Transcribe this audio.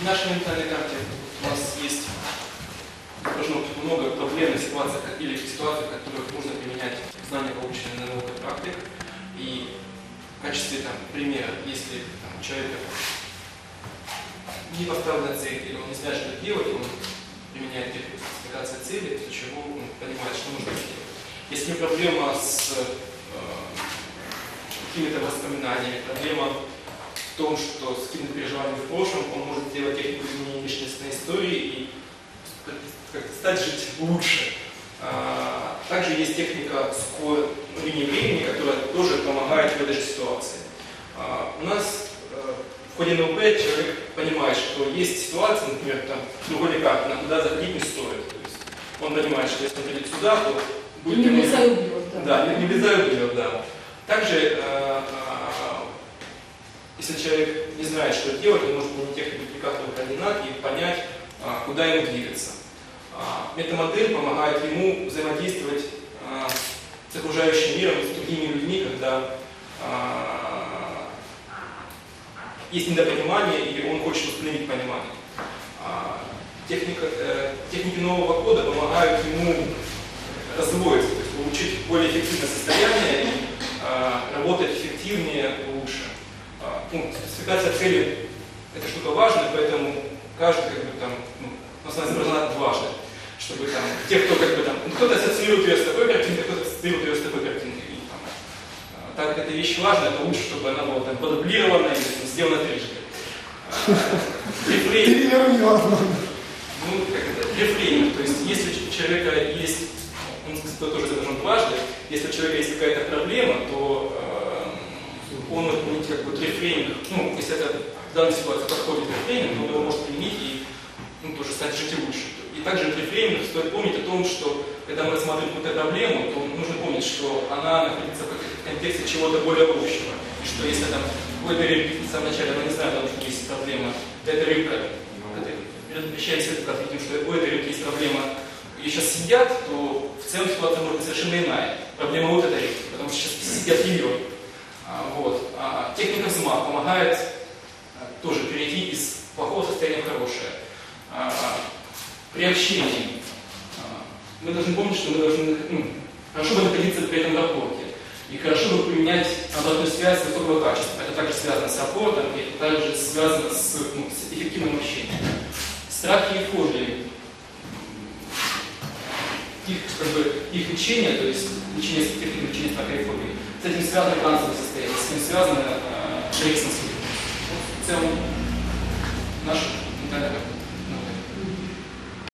В нашей ментальной карте у нас есть должно быть много проблемных ситуаций или ситуаций, в которых нужно применять знания, полученные на науке практик. И в качестве примера, если у человека не поставлена цель, или он не знает, что делать, он применяет технику спецификации цели, после чего он понимает, что нужно сделать. Если проблема с какими-то воспоминаниями, проблема в том, что с какими-то переживаниями в прошлом, он может сделать технику изменения личностной истории и стать жить лучше. Также есть техника линии времени, которая тоже помогает в этой же ситуации. У нас в ходе НЛП человек понимает, что есть ситуации, например, треугольник карты, куда заходить не стоит. То есть он понимает, что если он придет сюда, то будет... Не влезай убьет. Да, не влезай убьет, да. Также, если человек не знает, что делать, он может применить технику дупликатора координат и понять, куда ему двигаться. Метамодель помогает ему взаимодействовать с окружающим миром, с другими людьми, когда есть недопонимание или он хочет установить понимание. Техники нового кода помогают ему освоиться, то есть получить более эффективное состояние и работать эффективнее, лучше. Спецификация цели – это штука важная, поэтому каждый это важно, чтобы те, кто кто-то ассоциирует ее с такой картинкой, кто-то ассоциирует ее с такой картинкой. И, так как эта вещь важна, это лучше, чтобы она была подублирована или сделана трижды. Рефрейминг, то есть если у человека есть, это тоже должно быть важно, если у человека есть какая-то проблема, то он может применить рефрейминг, если это в данной ситуации подходит рефрейминг, он его может применить и тоже стать жить лучше. И также в рефрейминге стоит помнить о том, что когда мы рассматриваем какую-то проблему, то нужно помнить, что она находится в контексте чего-то более общего. И что если в этой рыбке в самом начале мы не знаем, потому что есть проблема, эта рыбка, перемещаясь в этот видим, что у этой рыбки есть проблема, и сейчас сидят, то в целом ситуация может быть совершенно иная. Проблема вот этой рыбки, потому что сейчас сидят ее. Техника взмах помогает тоже перейти из плохого состояния в хорошее. При общении мы должны помнить, что мы должны хорошо бы находиться при этом рапорте. И хорошо бы применять обратную связь высокого качества. Это также связано с рапортом, и это также связано с эффективным общением. Страхи и фобии. Их лечение, то есть лечение страха и фобии, с этим связано трансовое состояние, с этим связано эриксонский. В целом, наша ментальная карта.